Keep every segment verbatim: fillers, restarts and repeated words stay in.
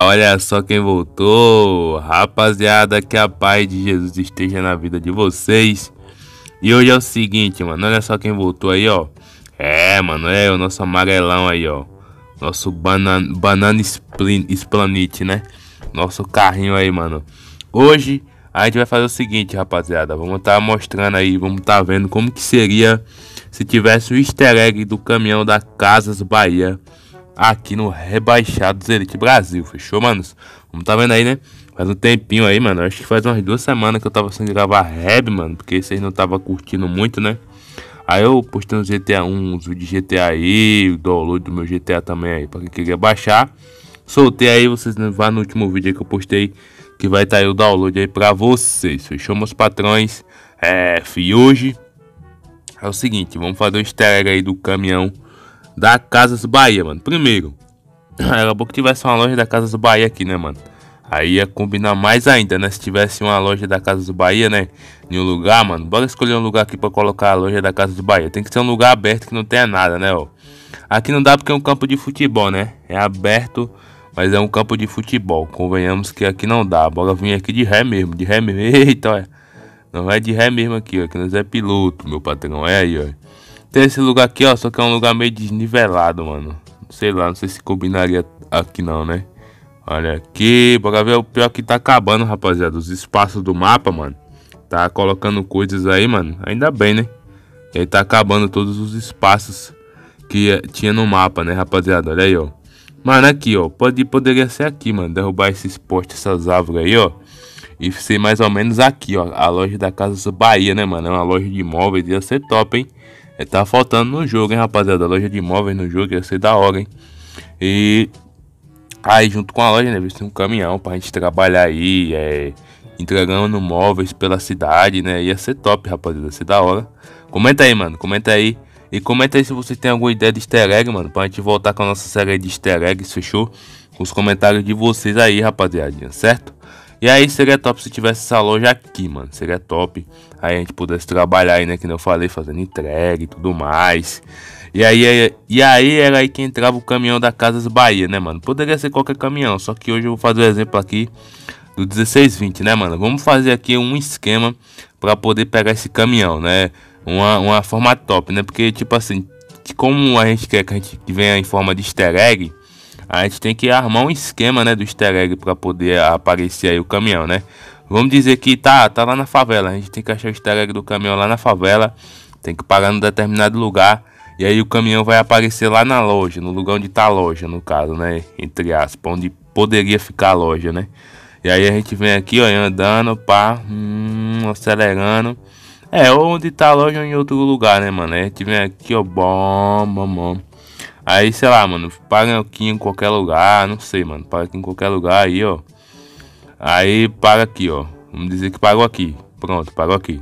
Olha só quem voltou, rapaziada, que a paz de Jesus esteja na vida de vocês. E hoje é o seguinte, mano, olha só quem voltou aí, ó. É, mano, é o nosso amarelão aí, ó. Nosso banana, banana split, splanit, né? Nosso carrinho aí, mano. Hoje a gente vai fazer o seguinte, rapaziada. Vamos estar tá mostrando aí, vamos estar tá vendo como que seria se tivesse o easter egg do caminhão da Casas Bahia aqui no Rebaixados Elite Brasil, fechou, manos? Vamos tá vendo aí, né? Faz um tempinho aí, mano. Acho que faz umas duas semanas que eu tava sem gravar Reb, mano. Porque vocês não tava curtindo muito, né? Aí eu postei um G T A um, uns vídeos de G T A aí, o download do meu G T A também aí, pra quem queria baixar. Soltei aí, vocês vão no último vídeo aí que eu postei, que vai estar tá aí o download aí pra vocês, fechou, meus patrões? É, fi, hoje é o seguinte, vamos fazer o easter egg aí do caminhão da Casas Bahia, mano. Primeiro, era bom que tivesse uma loja da Casas Bahia aqui, né, mano? Aí ia combinar mais ainda, né? Se tivesse uma loja da Casas Bahia, né? Em um lugar, mano. Bora escolher um lugar aqui pra colocar a loja da Casas Bahia. Tem que ser um lugar aberto que não tenha nada, né, ó. Aqui não dá porque é um campo de futebol, né? É aberto, mas é um campo de futebol. Convenhamos que aqui não dá. Bora vir aqui de ré mesmo, de ré mesmo. Eita, olha. Não é de ré mesmo aqui, ó. Que nós é piloto, meu patrão. Olha aí, ó. Tem esse lugar aqui, ó, só que é um lugar meio desnivelado, mano. Sei lá, não sei se combinaria aqui não, né? Olha aqui, bora ver o pior que tá acabando, rapaziada. Os espaços do mapa, mano. Tá colocando coisas aí, mano. Ainda bem, né? Ele tá acabando todos os espaços que tinha no mapa, né, rapaziada? Olha aí, ó. Mano, aqui, ó. Pode, poderia ser aqui, mano. Derrubar esses postes, essas árvores aí, ó. E ser mais ou menos aqui, ó. A loja da Casas Bahia, né, mano? É uma loja de imóveis. Ia ser top, hein? É, tá faltando no jogo, hein, rapaziada. A loja de imóveis no jogo ia ser da hora, hein? E aí, junto com a loja, né, vai ser um caminhão pra gente trabalhar aí, é, entregando móveis pela cidade, né? Ia ser top, rapaziada. Ia ser da hora. Comenta aí, mano. Comenta aí. E comenta aí se você tem alguma ideia de easter egg, mano. Pra gente voltar com a nossa série de easter eggs, fechou? Com os comentários de vocês aí, rapaziada. Certo? E aí seria top se tivesse essa loja aqui, mano. Seria top. Aí a gente pudesse trabalhar aí, né? Que eu falei, fazendo entrega e tudo mais. E aí, e aí era aí que entrava o caminhão da Casas Bahia, né, mano? Poderia ser qualquer caminhão. Só que hoje eu vou fazer o um exemplo aqui do dezesseis vinte, né, mano? Vamos fazer aqui um esquema pra poder pegar esse caminhão, né? Uma, uma forma top, né? Porque, tipo assim, como a gente quer que a gente venha em forma de easter egg, a gente tem que armar um esquema, né, do easter egg para poder aparecer aí o caminhão, né? Vamos dizer que tá, tá lá na favela. A gente tem que achar o easter egg do caminhão lá na favela. Tem que parar num determinado lugar. E aí o caminhão vai aparecer lá na loja, no lugar onde tá a loja, no caso, né? Entre aspas, onde poderia ficar a loja, né? E aí a gente vem aqui, ó, andando, pá, hum, acelerando. É, onde tá a loja ou em outro lugar, né, mano? Aí a gente vem aqui, ó, bom, bom, bom. Aí, sei lá, mano, paga aqui em qualquer lugar, não sei, mano, paga aqui em qualquer lugar aí, ó. Aí, paga aqui, ó, vamos dizer que pagou aqui, pronto, pagou aqui.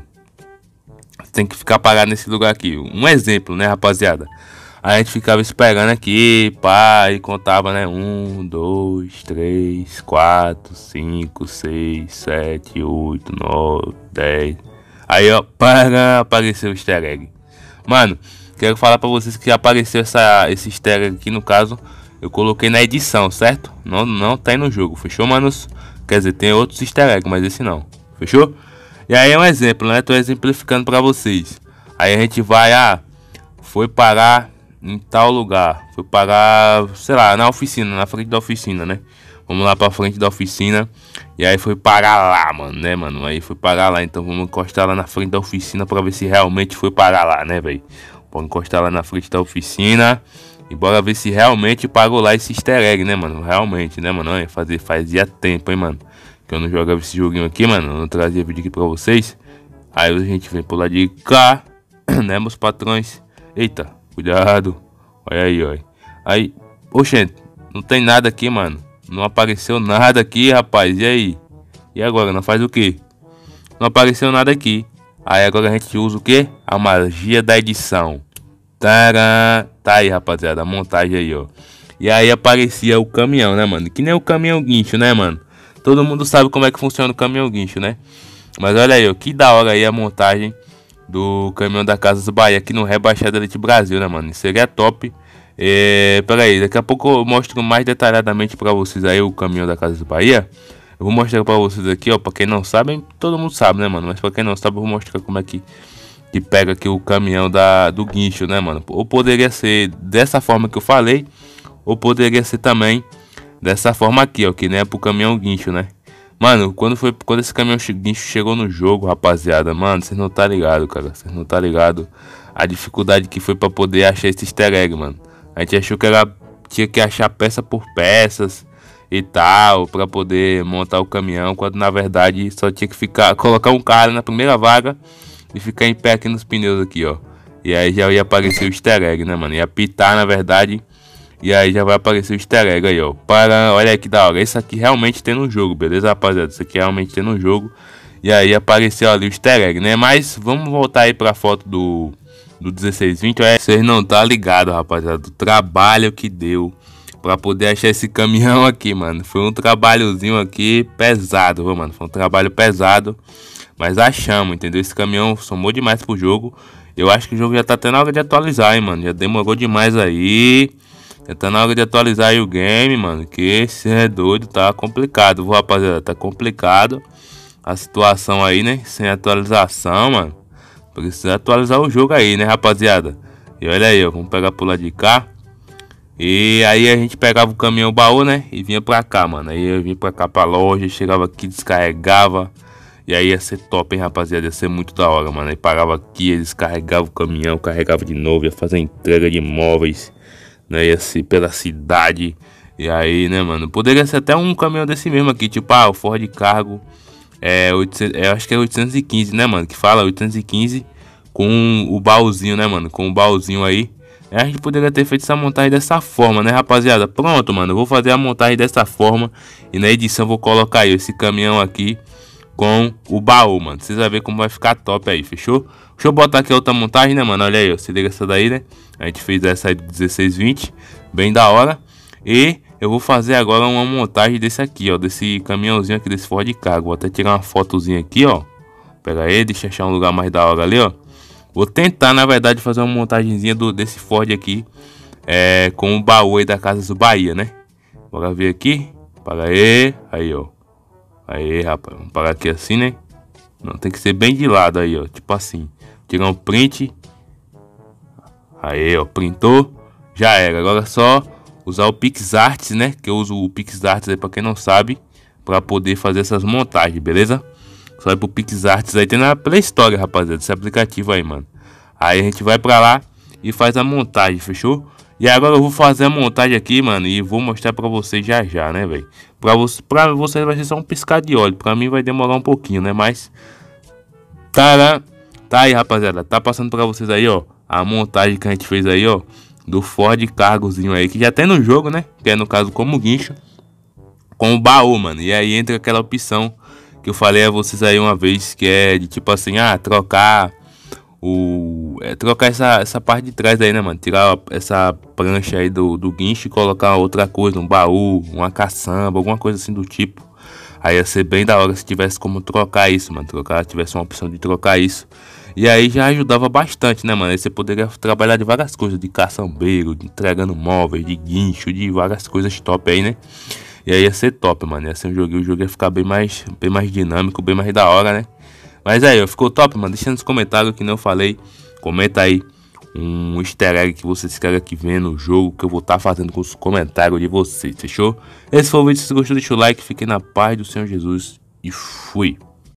Tem que ficar parado nesse lugar aqui, um exemplo, né, rapaziada. Aí a gente ficava esperando aqui, pá, e contava, né, um, dois, três, quatro, cinco, seis, sete, oito, nove, dez. Aí, ó, para, apareceu o easter egg. Mano, quero falar pra vocês que apareceu essa, esse easter egg aqui, no caso, eu coloquei na edição, certo? Não, não tá aí no jogo, fechou, manos? Quer dizer, tem outros easter egg, mas esse não, fechou? E aí é um exemplo, né? Tô exemplificando pra vocês. Aí a gente vai, ah, foi parar em tal lugar. Foi parar, sei lá, na oficina, na frente da oficina, né? Vamos lá pra frente da oficina. E aí foi parar lá, mano, né, mano? Aí foi parar lá, então vamos encostar lá na frente da oficina pra ver se realmente foi parar lá, né, velho? Vamos encostar lá na frente da oficina e bora ver se realmente pagou lá esse easter egg, né, mano? Realmente, né, mano? Olha, fazer, fazia tempo, hein, mano? Que eu não jogava esse joguinho aqui, mano. Eu não trazia vídeo aqui pra vocês. Aí a gente vem por lá de cá, né, meus patrões? Eita, cuidado. Olha aí, olha. Aí, oxente, não tem nada aqui, mano. Não apareceu nada aqui, rapaz. E aí? E agora? Não faz o quê? Não apareceu nada aqui. Aí agora a gente usa o quê? A magia da edição. Tcharam! Tá aí, rapaziada. A montagem aí, ó. E aí aparecia o caminhão, né, mano? Que nem o caminhão guincho, né, mano? Todo mundo sabe como é que funciona o caminhão guincho, né? Mas olha aí, ó. Que da hora aí a montagem do caminhão da Casas Bahia aqui no Rebaixado Elite Brasil, né, mano? Isso seria top. É, pera aí, daqui a pouco eu mostro mais detalhadamente pra vocês aí o caminhão da Casas Bahia. Eu vou mostrar pra vocês aqui, ó, pra quem não sabe, todo mundo sabe, né, mano? Mas pra quem não sabe, eu vou mostrar como é que, que pega aqui o caminhão da, do guincho, né, mano? Ou poderia ser dessa forma que eu falei, ou poderia ser também dessa forma aqui, ó, que nem é pro caminhão guincho, né? Mano, quando foi quando esse caminhão guincho chegou no jogo, rapaziada, mano, vocês não tá ligado, cara. Vocês não tá ligado a dificuldade que foi pra poder achar esse easter egg, mano. A gente achou que era, tinha que achar peça por peças e tal, pra poder montar o caminhão, quando na verdade só tinha que ficar, colocar um cara na primeira vaga e ficar em pé aqui nos pneus aqui, ó. E aí já ia aparecer o easter egg, né, mano? Ia apitar, na verdade. E aí já vai aparecer o easter egg aí, ó. Para, olha que da hora. Isso aqui realmente tem no jogo, beleza, rapaziada? Isso aqui realmente tem no jogo. E aí apareceu ali o easter egg, né? Mas vamos voltar aí pra foto do, do dezesseis vinte. Olha, vocês não tá ligado, rapaziada, do trabalho que deu pra poder achar esse caminhão aqui, mano. Foi um trabalhozinho aqui pesado, viu, mano? Foi um trabalho pesado. Mas achamos, entendeu? Esse caminhão somou demais pro jogo. Eu acho que o jogo já tá até na hora de atualizar, hein, mano. Já demorou demais aí. Já tá na hora de atualizar aí o game, mano. Que esse é doido, tá complicado, viu, rapaziada? Tá complicado a situação aí, né? Sem atualização, mano. Precisa atualizar o jogo aí, né, rapaziada? E olha aí, ó. Vamos pegar pro lado de cá. E aí a gente pegava o caminhão baú, né? E vinha pra cá, mano. Aí eu vinha pra cá pra loja. Chegava aqui, descarregava. E aí ia ser top, hein, rapaziada? Ia ser muito da hora, mano. Aí parava aqui, descarregava o caminhão, carregava de novo. Ia fazer entrega de móveis, né, ia ser pela cidade. E aí, né, mano, poderia ser até um caminhão desse mesmo aqui, tipo, ah, o Ford Cargo é, oitocentos, é, acho que é oitocentos e quinze, né, mano, que fala oitocentos e quinze com o baúzinho, né, mano, com o baúzinho aí. A gente poderia ter feito essa montagem dessa forma, né, rapaziada? Pronto, mano, eu vou fazer a montagem dessa forma e na edição eu vou colocar aí esse caminhão aqui com o baú, mano. Vocês vão ver como vai ficar top aí, fechou? Deixa eu botar aqui a outra montagem, né, mano? Olha aí, ó. Se liga essa daí, né? A gente fez essa aí do dezesseis vinte. Bem da hora. E eu vou fazer agora uma montagem desse aqui, ó. Desse caminhãozinho aqui, desse Ford Cargo. Vou até tirar uma fotozinha aqui, ó. Pegar ele, deixa eu achar um lugar mais da hora ali, ó. Vou tentar, na verdade, fazer uma montagenzinha do, desse Ford aqui. É, com o baú aí da Casas do Bahia, né? Bora ver aqui. Para aí. Aí, ó. Aí, rapaz, vamos parar aqui assim, né? Não, tem que ser bem de lado aí, ó. Tipo assim, tirar um print. Aí, ó, printou. Já era, agora é só usar o PixArts, né? Que eu uso o PixArts aí, pra quem não sabe, pra poder fazer essas montagens, beleza? Só ir pro PixArts aí, tem na Play Store, rapaziada, esse aplicativo aí, mano. Aí a gente vai pra lá e faz a montagem, fechou? E agora eu vou fazer a montagem aqui, mano, e vou mostrar pra vocês já já, né, velho? Pra, você, pra vocês vai ser só um piscar de olho, pra mim vai demorar um pouquinho, né, mas... Tá, lá, tá aí, rapaziada, tá passando pra vocês aí, ó, a montagem que a gente fez aí, ó, do Ford Cargozinho aí, que já tem no jogo, né, que é no caso como guincho, com o baú, mano. E aí entra aquela opção que eu falei a vocês aí uma vez, que é de tipo assim, ah, trocar... O, é, trocar essa, essa parte de trás aí, né, mano? Tirar essa prancha aí do, do guincho e colocar outra coisa, um baú, uma caçamba, alguma coisa assim do tipo. Aí ia ser bem da hora se tivesse como trocar isso, mano. Trocar, tivesse uma opção de trocar isso. E aí já ajudava bastante, né, mano? Aí você poderia trabalhar de várias coisas, de caçambeiro, de entregando móveis, de guincho, de várias coisas top aí, né? E aí ia ser top, mano. Ia ser um jogo, o jogo ia ficar bem mais, bem mais dinâmico, bem mais da hora, né? Mas aí, ó, ficou top, mano. Deixa nos comentários que não falei. Comenta aí um easter egg que vocês querem que venha no jogo, que eu vou estar tá fazendo com os comentários de vocês, fechou? Esse foi o vídeo. Se você gostou, deixa o like. Fiquem na paz do Senhor Jesus e fui.